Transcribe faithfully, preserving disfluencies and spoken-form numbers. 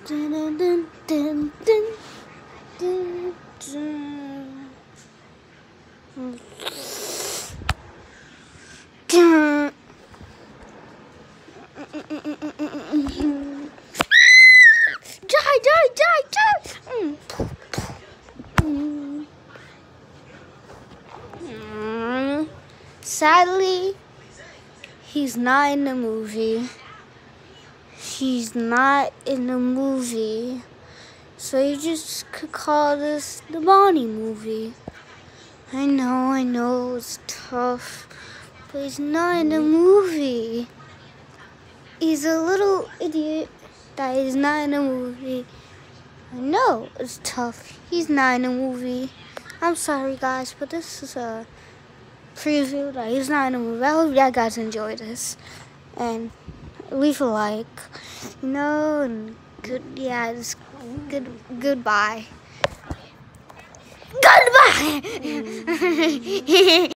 Dun, dun, dun, dun, dun, dun. Dun. Die, die, die, die. Mm. Mm. Mm. Sadly, he's not in the movie. He's not in the movie. So you just could call this the Bonnie movie. I know, I know, it's tough. But he's not in the movie. He's a little idiot that he's not in the movie. I know, it's tough. He's not in the movie. I'm sorry, guys, but this is a preview that he's not in the movie. I hope you guys enjoy this. And leave a like, you know, and good, yeah, just good, goodbye. Goodbye!